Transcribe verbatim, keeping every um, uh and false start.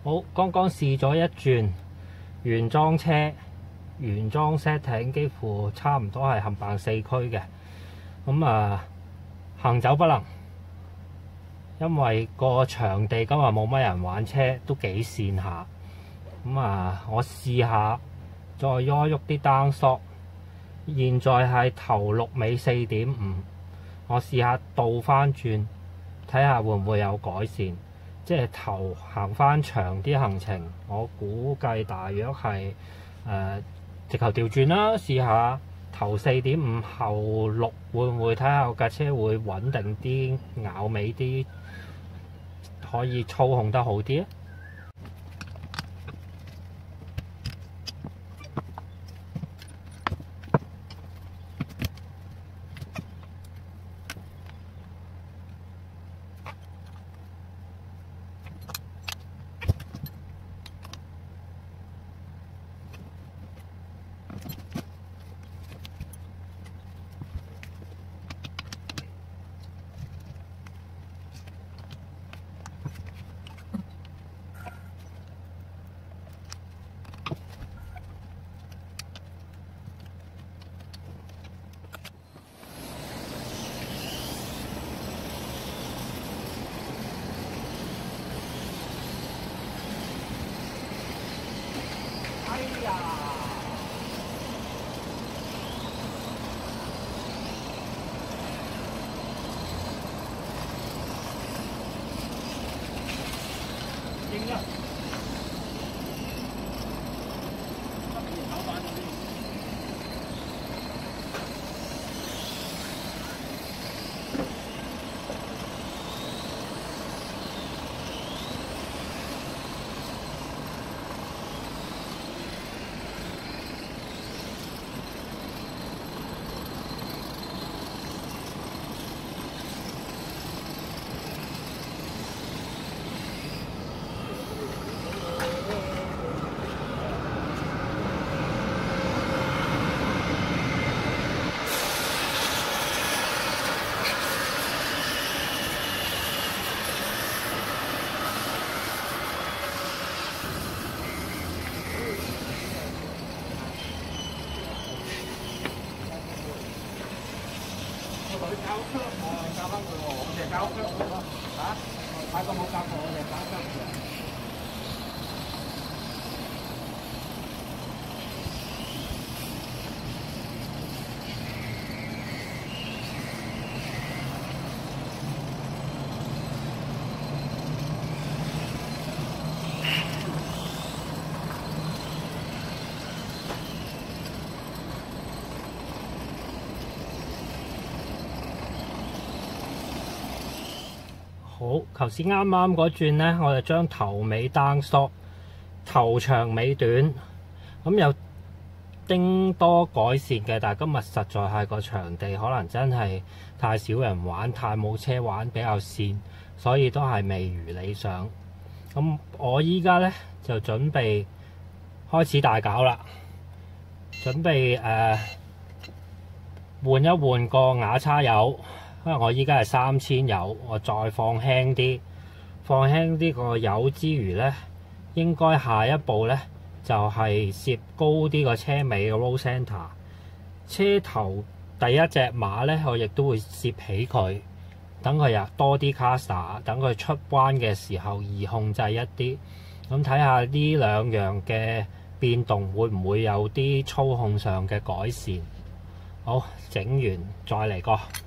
好，剛剛試咗一轉原裝車，原裝 setting 幾乎差唔多係冚唪四驅嘅。咁啊，行走不能，因為個場地今日冇乜人玩車，都幾跣下。咁啊，我試下再喐喐啲單索。現在係頭六尾四點五，我試下倒翻轉，睇下會唔會有改善。即係頭行翻長啲行程，我估計大約係誒、呃、直頭調轉啦，試下頭四點五後六會唔會睇下架車會穩定啲、咬尾啲，可以操控得好啲啊！哎呀！勁啊！佢教靴我教翻佢喎，我哋教靴佢咯嚇，買個冇教過我哋教靴嘅。好，頭先啱啱嗰轉呢，我就將頭尾單索，頭長尾短，咁有丁多改善嘅。但係今日實在係個場地可能真係太少人玩，太冇車玩，比較跣，所以都係未如理想。咁我依家呢，就準備開始大搞啦，準備誒、呃、換一換個瓦叉油。因為我依家係三千油，我再放輕啲，放輕啲個油之餘呢，應該下一步呢，就係、是、攝高啲個車尾嘅 roll center。車頭第一隻馬呢，我亦都會攝起佢，等佢有多啲 caster，等佢出彎嘅時候易控制一啲。咁睇下呢兩樣嘅變動會唔會有啲操控上嘅改善。好，整完再嚟過。